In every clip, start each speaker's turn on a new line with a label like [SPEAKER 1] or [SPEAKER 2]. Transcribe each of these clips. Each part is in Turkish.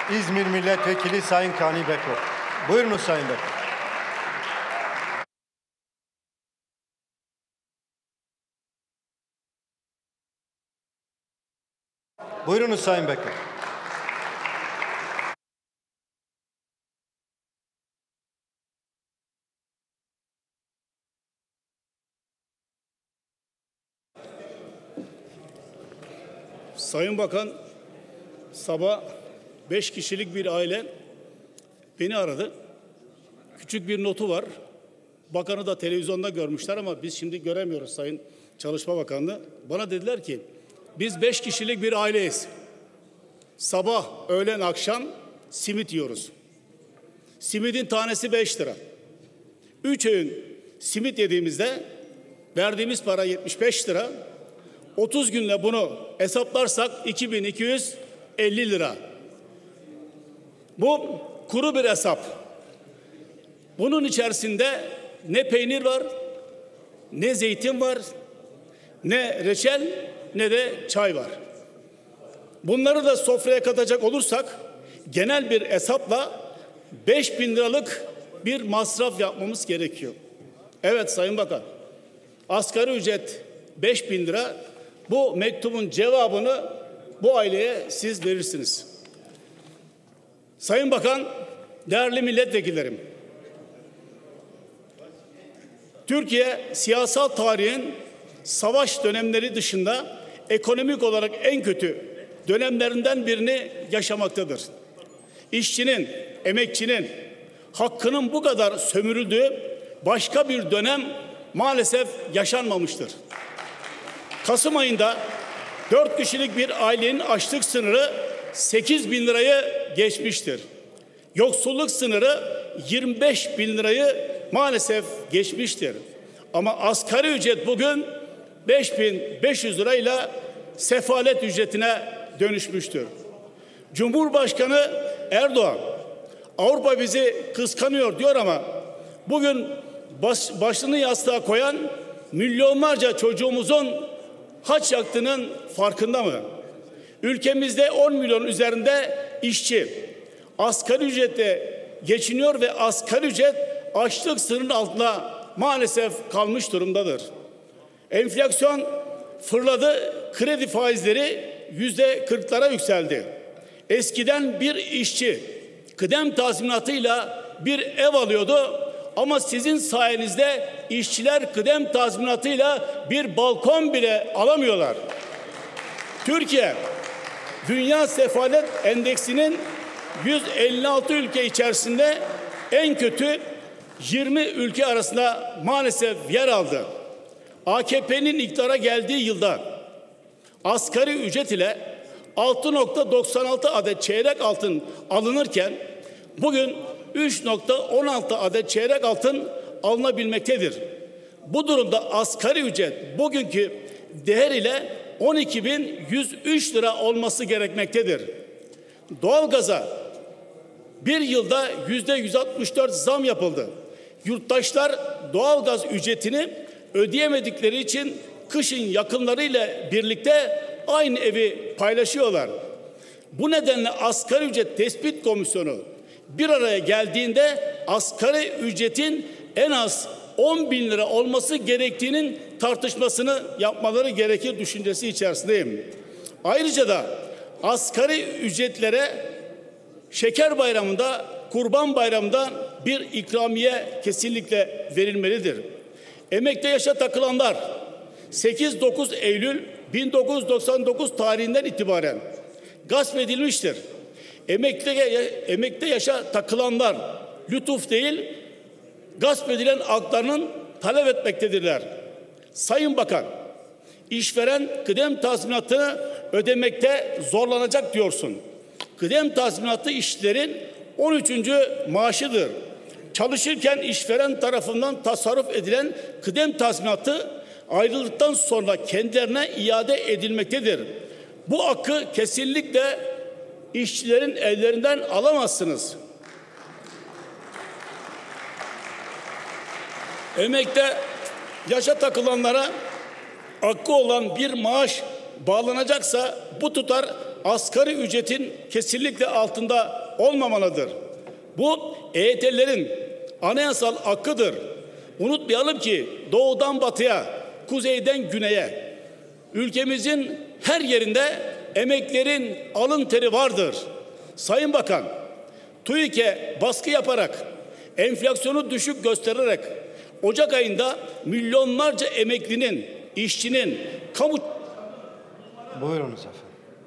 [SPEAKER 1] İzmir Milletvekili Sayın Kani Beko. Buyurunuz Sayın Beko. Buyurunuz Sayın Beko.
[SPEAKER 2] Sayın Bakan, sabah 5 kişilik bir aile beni aradı. Küçük bir notu var. Bakanı da televizyonda görmüşler ama biz şimdi göremiyoruz Sayın Çalışma Bakanlığı. Bana dediler ki biz 5 kişilik bir aileyiz. Sabah, öğlen, akşam simit yiyoruz. Simidin tanesi 5 lira. 3 öğün simit yediğimizde verdiğimiz para 75 lira. 30 günle bunu hesaplarsak 2250 lira. Bu kuru bir hesap. Bunun içerisinde ne peynir var, ne zeytin var, ne reçel, ne de çay var. Bunları da sofraya katacak olursak genel bir hesapla 5.000 liralık bir masraf yapmamız gerekiyor. Evet Sayın Bakan, asgari ücret 5.000 lira. Bu mektubun cevabını bu aileye siz verirsiniz. Sayın Bakan, değerli milletvekillerim, Türkiye siyasal tarihin savaş dönemleri dışında ekonomik olarak en kötü dönemlerinden birini yaşamaktadır. İşçinin, emekçinin hakkının bu kadar sömürüldüğü başka bir dönem maalesef yaşanmamıştır. Kasım ayında 4 kişilik bir ailenin açlık sınırı 8.000 lirayı geçmiştir. Yoksulluk sınırı 25.000 lirayı maalesef geçmiştir. Ama asgari ücret bugün 5.500 lirayla sefalet ücretine dönüşmüştür. Cumhurbaşkanı Erdoğan Avrupa bizi kıskanıyor diyor ama bugün başını yastığa koyan milyonlarca çocuğumuzun haç yaktığının farkında mı? Ülkemizde 10 milyon üzerinde işçi asgari ücretle geçiniyor ve asgari ücret açlık sınırının altına maalesef kalmış durumdadır. Enflasyon fırladı, kredi faizleri %40'lara yükseldi. Eskiden bir işçi kıdem tazminatıyla bir ev alıyordu ama sizin sayenizde işçiler kıdem tazminatıyla bir balkon bile alamıyorlar. Türkiye, Dünya Sefalet Endeksinin 156 ülke içerisinde en kötü 20 ülke arasında maalesef yer aldı. AKP'nin iktidara geldiği yılda asgari ücret ile 6.96 adet çeyrek altın alınırken bugün 3.16 adet çeyrek altın alınabilmektedir. Bu durumda asgari ücret bugünkü değer ile 12.103 lira olması gerekmektedir. Doğalgaza bir yılda %164 zam yapıldı. Yurttaşlar doğalgaz ücretini ödeyemedikleri için kışın yakınlarıyla birlikte aynı evi paylaşıyorlar. Bu nedenle asgari ücret tespit komisyonu bir araya geldiğinde asgari ücretin en az 10.000 lira olması gerektiğinin tartışmasını yapmaları gerekir düşüncesi içerisindeyim. Ayrıca da asgari ücretlere Şeker Bayramı'nda, Kurban Bayramı'nda bir ikramiye kesinlikle verilmelidir. Emekli yaşa takılanlar 8-9 Eylül 1999 tarihinden itibaren gasp edilmiştir. Emekli yaşa takılanlar lütuf değil, gasp edilen haklarının talep etmektedirler. Sayın Bakan, işveren kıdem tazminatını ödemekte zorlanacak diyorsun. Kıdem tazminatı işçilerin 13. maaşıdır. Çalışırken işveren tarafından tasarruf edilen kıdem tazminatı ayrıldıktan sonra kendilerine iade edilmektedir. Bu hakkı kesinlikle işçilerin ellerinden alamazsınız. Emekte yaşa takılanlara hakkı olan bir maaş bağlanacaksa bu tutar asgari ücretin kesinlikle altında olmamalıdır. Bu EYT'lilerin anayasal hakkıdır. Unutmayalım ki doğudan batıya, kuzeyden güneye, ülkemizin her yerinde emeklerin alın teri vardır. Sayın Bakan, TÜİK'e baskı yaparak, enflasyonu düşük göstererek, Ocak ayında milyonlarca emeklinin, işçinin, kamu
[SPEAKER 1] Buyurunuz efendim.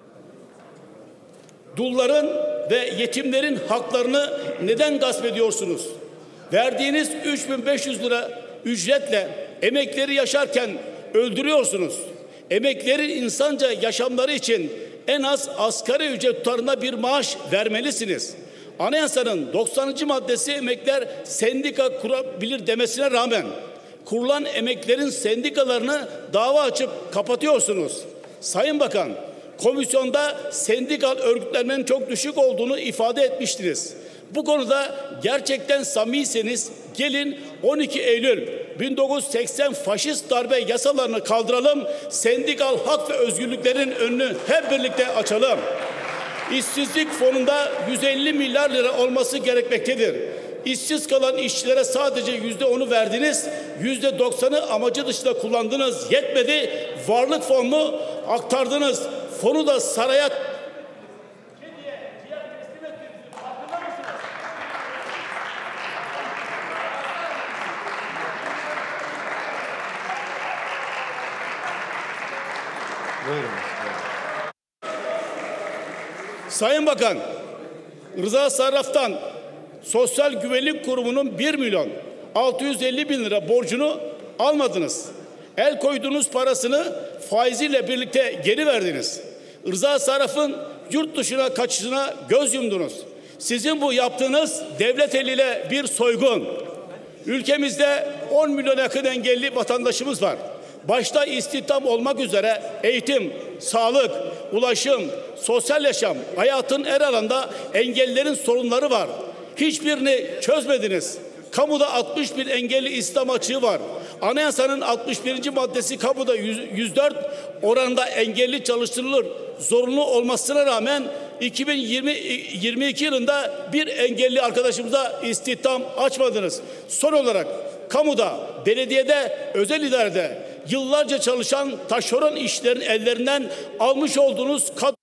[SPEAKER 2] dulların ve yetimlerin haklarını neden gasp ediyorsunuz? Verdiğiniz 3.500 lira ücretle emekleri yaşarken öldürüyorsunuz. Emeklerin insanca yaşamları için en az asgari ücret tutarında bir maaş vermelisiniz. Anayasanın 90. maddesi emekliler sendika kurabilir demesine rağmen kurulan emeklilerin sendikalarını dava açıp kapatıyorsunuz. Sayın Bakan, komisyonda sendikal örgütlenmenin çok düşük olduğunu ifade etmiştiniz. Bu konuda gerçekten samimiyseniz gelin 12 Eylül 1980 faşist darbe yasalarını kaldıralım, sendikal hak ve özgürlüklerin önünü hep birlikte açalım. İşsizlik fonunda 150 milyar lira olması gerekmektedir. İşsiz kalan işçilere sadece %10'u verdiniz, %90'ı amacı dışında kullandınız. Yetmedi, varlık fonunu aktardınız. Fonu da saraya
[SPEAKER 1] Buyurunuz.
[SPEAKER 2] Sayın Bakan, Rıza Sarraf'tan Sosyal Güvenlik Kurumu'nun 1.650.000 lira borcunu almadınız. El koyduğunuz parasını faiziyle birlikte geri verdiniz. Rıza Sarraf'ın yurt dışına kaçışına göz yumdunuz. Sizin bu yaptığınız devlet eliyle bir soygun. Ülkemizde 10 milyona yakın engelli vatandaşımız var. Başta istihdam olmak üzere eğitim, sağlık, ulaşım, sosyal yaşam, hayatın her alanda engellilerin sorunları var. Hiçbirini çözmediniz. Kamuda 61 engelli istihdam açığı var. Anayasanın 61. maddesi kamuda 104 oranında engelli çalıştırılır zorunlu olmasına rağmen 2022 yılında bir engelli arkadaşımıza istihdam açmadınız. Son olarak kamuda, belediyede, özel idarede yıllarca çalışan taşeron işçilerin ellerinden almış olduğunuz